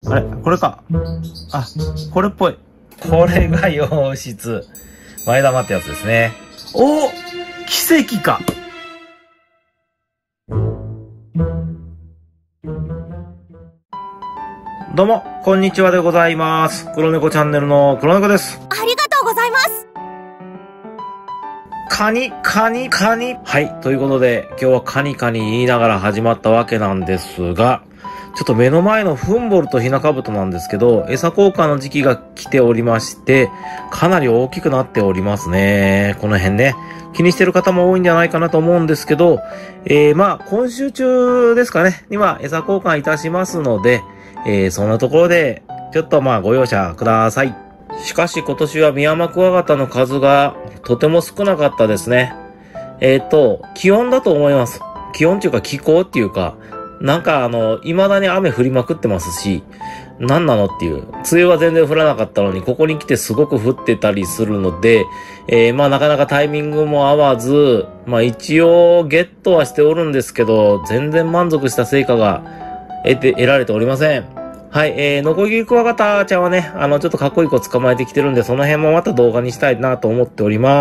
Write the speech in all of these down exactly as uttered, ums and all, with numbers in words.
あれこれか。あ、これっぽい。これが洋室。前玉ってやつですね。お！奇跡か。どうも、こんにちはでございます。黒猫チャンネルの黒猫です。 ありがとうございます。 カニ、カニ、カニ。はい。ということで、今日はカニカニ言いながら始まったわけなんですが、ちょっと目の前のフンボルとヒナカブトなんですけど、餌交換の時期が来ておりまして、かなり大きくなっておりますね。この辺ね。気にしてる方も多いんじゃないかなと思うんですけど、えー、まあ、今週中ですかね、には餌交換いたしますので、えー、そんなところで、ちょっとまあ、ご容赦ください。しかし今年はミヤマクワガタの数がとても少なかったですね。えっと、気温だと思います。気温っていうか気候っていうか、なんかあの、未だに雨降りまくってますし、何なのっていう。梅雨は全然降らなかったのに、ここに来てすごく降ってたりするので、えー、まあなかなかタイミングも合わず、まあ一応ゲットはしておるんですけど、全然満足した成果が得て、得られておりません。はい、えー、ノコギリクワガタちゃんはね、あの、ちょっとかっこいい子捕まえてきてるんで、その辺もまた動画にしたいなと思っております。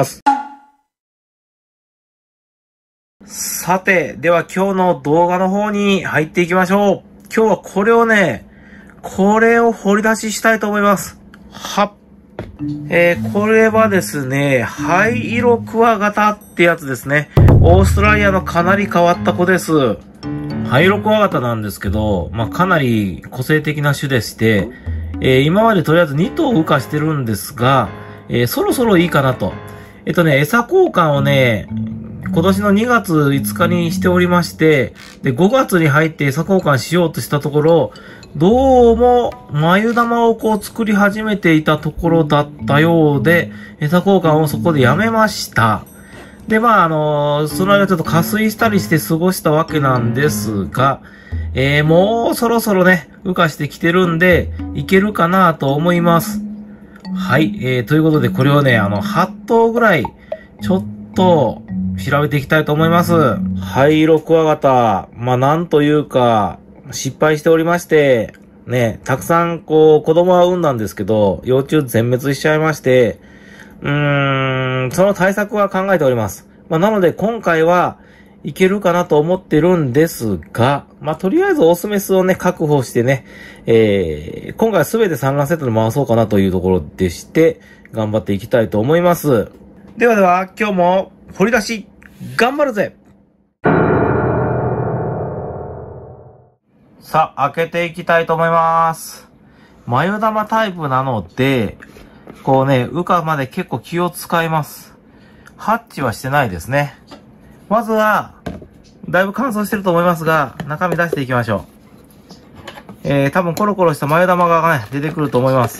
さて、では今日の動画の方に入っていきましょう。今日はこれをね、これを掘り出ししたいと思います。はっ。えー、これはですね、灰色クワガタってやつですね。オーストラリアのかなり変わった子です。灰色クワガタなんですけど、まあ、かなり個性的な種でして、えー、今までとりあえずに頭羽化してるんですが、えー、そろそろいいかなと。えっとね、餌交換をね、今年のにがついつかにしておりまして、で、ごがつに入って餌交換しようとしたところ、どうも、眉玉をこう作り始めていたところだったようで、餌交換をそこでやめました。で、まあ、あのー、その間ちょっと加水したりして過ごしたわけなんですが、えー、もうそろそろね、羽化してきてるんで、いけるかなと思います。はい、えー、ということでこれをね、あの、はっ頭ぐらい、ちょっと、調べていきたいと思います。灰色クワガタ。まあ、なんというか、失敗しておりまして、ね、たくさん、こう、子供は産んだんですけど、幼虫全滅しちゃいまして、うーん、その対策は考えております。まあ、なので、今回はいけるかなと思ってるんですが、まあ、とりあえずオスメスをね、確保してね、えー、今回はすべて産卵セットで回そうかなというところでして、頑張っていきたいと思います。ではでは、今日も、掘り出し、頑張るぜ。さあ、開けていきたいと思います。眉玉タイプなので、こうね、羽化まで結構気を使います。ハッチはしてないですね。まずは、だいぶ乾燥してると思いますが、中身出していきましょう。えー、多分コロコロした眉玉がね、出てくると思います。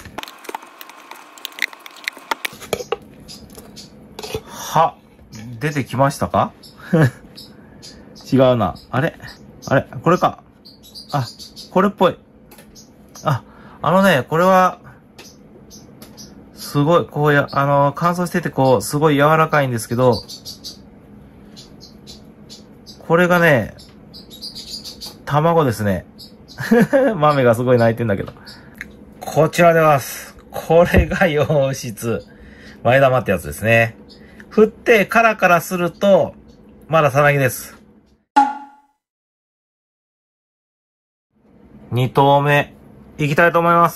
は、出てきましたか違うな。あれあれこれか。あ、これっぽい。あ、あのね、これは、すごい、こうや、あの、乾燥しててこう、すごい柔らかいんですけど、これがね、卵ですね。豆がすごい泣いてんだけど。こちらでます。これが洋室。前玉ってやつですね。振ってカラカラすると、まださなぎです。二頭目、いきたいと思います。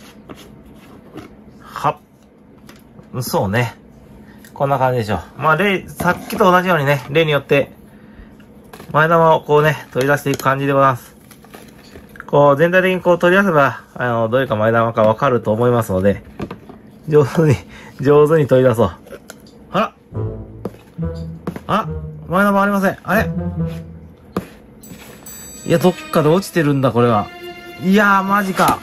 はっ。そうね。こんな感じでしょう。まあ、例、さっきと同じようにね、例によって、前玉をこうね、取り出していく感じでございます。こう、全体的にこう取り出せば、あの、どれか前玉かわかると思いますので、上手に、上手に取り出そう。あらあ、前玉ありません。あれいや、どっかで落ちてるんだ、これは。いやー、マジか。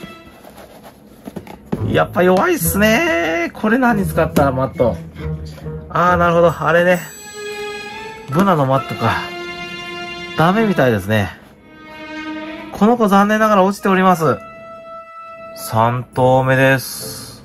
やっぱ弱いっすねー。これ何使ったらマット。あー、なるほど。あれね。ブナのマットか。ダメみたいですね。この子残念ながら落ちております。三頭目です。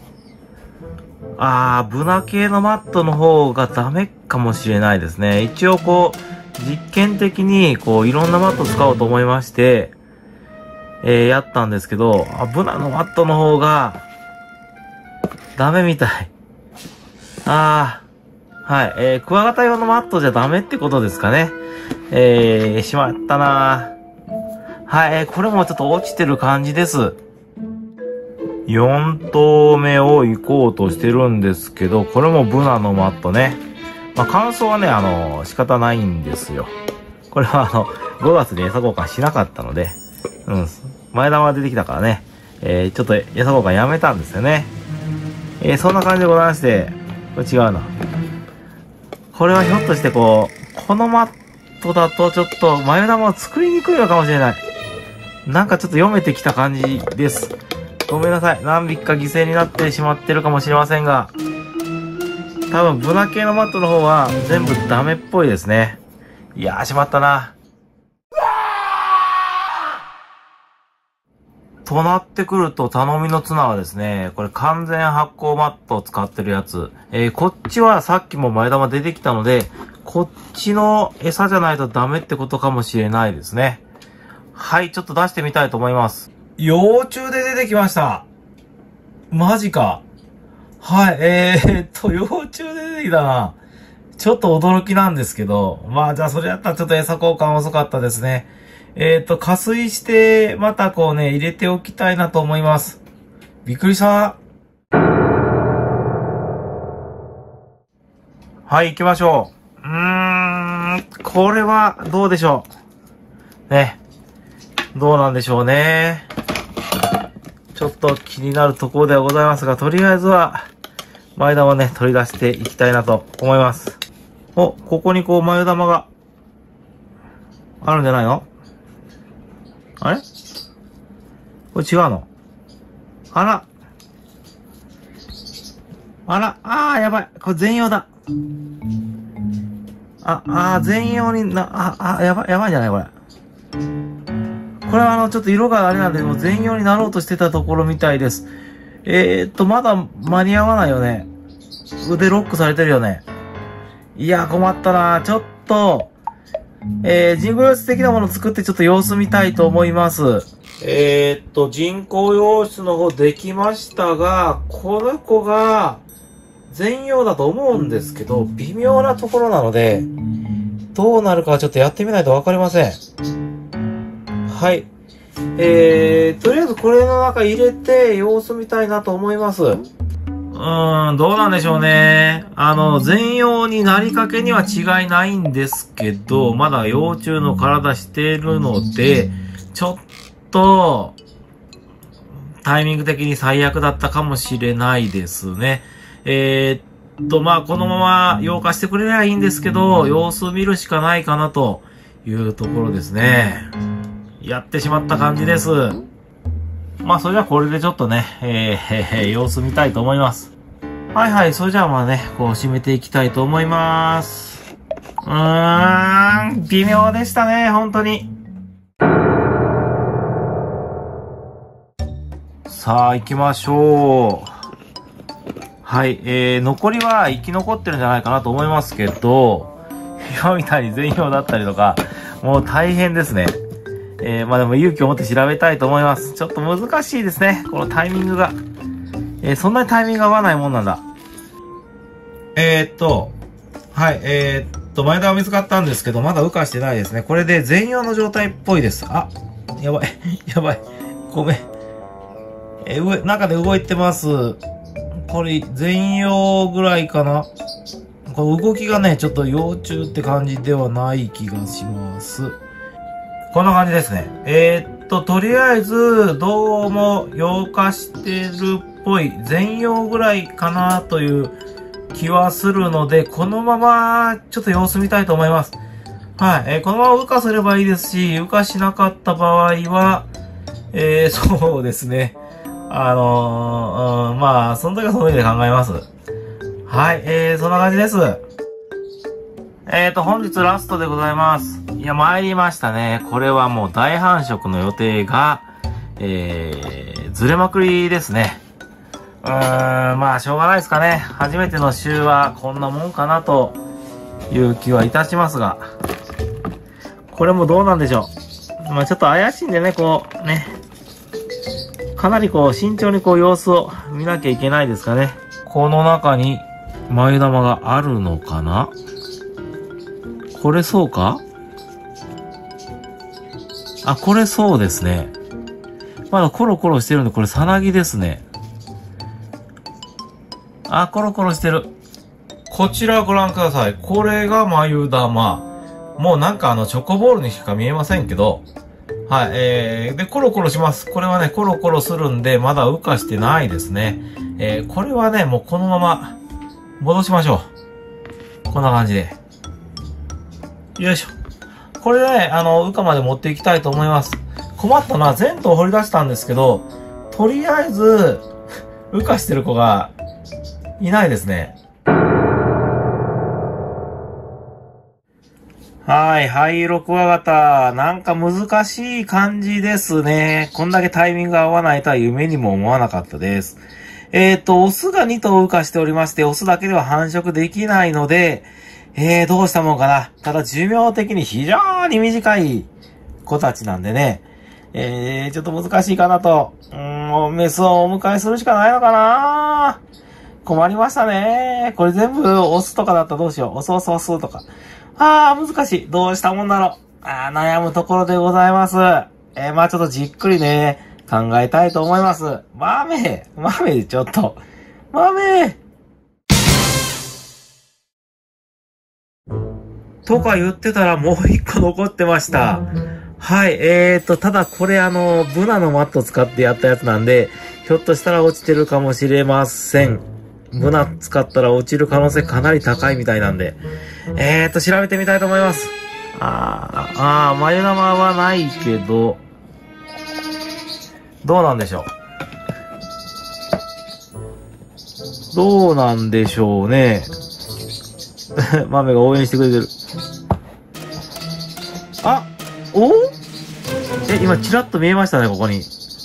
あー、ブナ系のマットの方がダメかもしれないですね。一応こう、実験的にこう、いろんなマット使おうと思いまして、 えー、やったんですけど、あ、ブナのマットの方が、ダメみたい。あー、はい、えー、クワガタ用のマットじゃダメってことですかね。えー、しまったなー。はい、えー、これもちょっと落ちてる感じです。よん投目を行こうとしてるんですけど、これもブナのマットね。まあ、乾燥はね、あの、仕方ないんですよ。これはあの、ごがつに餌交換しなかったので、うん、前玉が出てきたからね、えー、ちょっと餌交換やめたんですよね。えー、そんな感じでございまして、これ違うな。これはひょっとしてこう、このマットだとちょっと前玉を作りにくいのかもしれない。なんかちょっと読めてきた感じです。ごめんなさい。何匹か犠牲になってしまってるかもしれませんが、多分ブナ系のマットの方は全部ダメっぽいですね。いやー、しまったな。となってくると頼みのツナはですね、これ完全発酵マットを使ってるやつ。えー、こっちはさっきも前玉出てきたので、こっちの餌じゃないとダメってことかもしれないですね。はい、ちょっと出してみたいと思います。幼虫で出てきました。マジか。はい、えー、っと、幼虫で出てきたな。ちょっと驚きなんですけど、まあじゃあそれやったらちょっと餌交換遅かったですね。えー、っと、加水して、またこうね、入れておきたいなと思います。びっくりした。はい、行きましょう。うーん、これはどうでしょう。ね。どうなんでしょうね。ちょっと気になるところではございますが、とりあえずは、前玉をね、取り出していきたいなと思います。お、ここにこう前玉が、あるんじゃないの？あれ？これ違うの？あら。あら、あー、やばい。これ全用だ。あ、あー、全用にな、あ、あ、やばい、やばいんじゃないこれ。これはあの、ちょっと色があれなんで、もう全用になろうとしてたところみたいです。えーっと、まだ間に合わないよね。腕ロックされてるよね。いや、困ったな。ちょっと、えー、人工洋室的なものを作ってちょっと様子見たいと思います。えーっと、人工洋室の方できましたが、この子が全用だと思うんですけど、微妙なところなので、どうなるかはちょっとやってみないとわかりません。はい。えー、とりあえずこれの中入れて様子見たいなと思います。うーん、どうなんでしょうね。あの、全用になりかけには違いないんですけど、まだ幼虫の体してるので、ちょっと、タイミング的に最悪だったかもしれないですね。えー、っと、まあ、このまま溶化してくれりゃいいんですけど、様子見るしかないかなというところですね。やってしまった感じです。まあ、それじゃあこれでちょっとね、えー、様子見たいと思います。はいはい、それじゃあまあね、こう締めていきたいと思います。うーん、微妙でしたね、本当に。さあ、行きましょう。はい、えー、残りは生き残ってるんじゃないかなと思いますけど、今みたいに全用だったりとか、もう大変ですね。えー、まあでも勇気を持って調べたいと思います。ちょっと難しいですね。このタイミングが。えー、そんなにタイミングが合わないもんなんだ。えー、っと、はい、えー、っと、前田は見つかったんですけど、まだ羽化してないですね。これで全用の状態っぽいです。あ、やばい、やばい。ごめん。えー、上、中で動いてます。これ、全用ぐらいかな。これ動きがね、ちょっと幼虫って感じではない気がします。こんな感じですね。えー、っと、とりあえず、どうも、溶化してるっぽい、全用ぐらいかなという気はするので、このまま、ちょっと様子見たいと思います。はい。えー、このまま羽化すればいいですし、羽化しなかった場合は、えー、そうですね。あのー、うん、まあ、その時はその上で考えます。はい。えー、そんな感じです。えーと、本日ラストでございます。いや、参りましたね。これはもう大繁殖の予定が、えー、ずれまくりですね。うーん、まあ、しょうがないですかね。初めての週はこんなもんかなという気はいたしますが、これもどうなんでしょう。まあ、ちょっと怪しいんでね、こう、ね、 かなりこう、慎重にこう、様子を見なきゃいけないですかね。この中に、眉玉があるのかな？これそうか？あ、これそうですね。まだコロコロしてるんで、これさなぎですね。あ、コロコロしてる。こちらご覧ください。これが眉玉。もうなんかあの、チョコボールにしか見えませんけど。はい、えー、で、コロコロします。これはね、コロコロするんで、まだ浮かしてないですね。えー、これはね、もうこのまま、戻しましょう。こんな感じで。よいしょ。これでね、あの、羽化まで持っていきたいと思います。困ったのは全頭掘り出したんですけど、とりあえず、羽化してる子が、いないですね。はい、灰色クワガタ。なんか難しい感じですね。こんだけタイミング合わないとは夢にも思わなかったです。えっと、オスがに頭羽化しておりまして、オスだけでは繁殖できないので、えー、どうしたもんかな。ただ寿命的に非常に短い子たちなんでね。えー、ちょっと難しいかなと。うーん、メスをお迎えするしかないのかな。困りましたね。これ全部オスとかだったらどうしよう。オスオスオスとか。あー、難しい。どうしたもんだろう。あー、悩むところでございます。えー、まあちょっとじっくりね、考えたいと思います。豆豆ちょっと。豆とか言ってたらもう一個残ってました。はい、えーと、ただこれあの、ブナのマット使ってやったやつなんで、ひょっとしたら落ちてるかもしれません。ブナ使ったら落ちる可能性かなり高いみたいなんで。えーと、調べてみたいと思います。あー、あー、眉玉はないけど、どうなんでしょう。どうなんでしょうね。豆が応援してくれてる。あ、おえ、今チラッと見えましたね、ここに。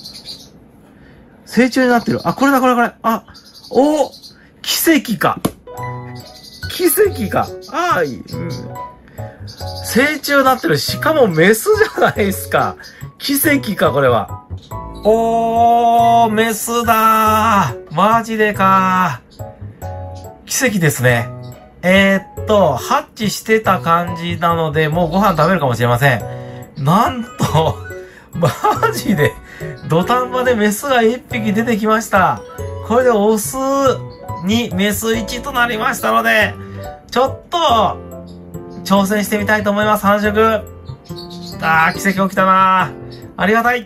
成虫になってる。あ、これだ、これ、これ。あ、お奇跡か。奇跡か。ああ、いい。うん。成虫になってる。しかもメスじゃないですか。奇跡か、これは。おー、メスだー。マジでかー。奇跡ですね。えー、っと、ハッチしてた感じなので、もうご飯食べるかもしれません。なんと、マジで、土壇場でメスがいっぴき出てきました。これでオスにメスいちとなりましたので、ちょっと、挑戦してみたいと思います、繁殖。あー、奇跡起きたなー。ありがたい。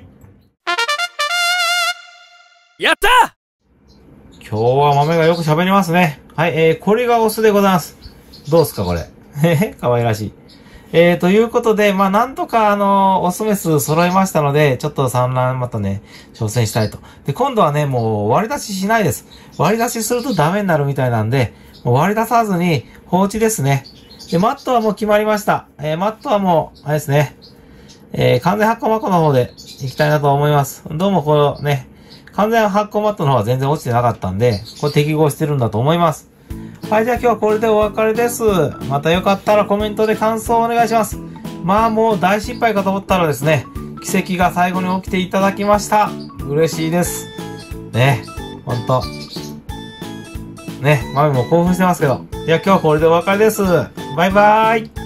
やったー！今日は豆がよく喋りますね。はい、えー、これがオスでございます。どうすか、これ。へへ、かわいらしい。えー、ということで、まあ、なんとか、あの、オスメス揃いましたので、ちょっと産卵またね、挑戦したいと。で、今度はね、もう割り出ししないです。割り出しするとダメになるみたいなんで、もう割り出さずに放置ですね。で、マットはもう決まりました。えー、マットはもう、あれですね。えー、完全発酵マットの方で行きたいなと思います。どうもこのね、完全発酵マットの方は全然落ちてなかったんで、これ適合してるんだと思います。はい、じゃあ今日はこれでお別れです。またよかったらコメントで感想をお願いします。まあもう大失敗かと思ったらですね、奇跡が最後に起きていただきました。嬉しいです。ね、ほんと。ね、マミも興奮してますけど。いや今日はこれでお別れです。バイバーイ。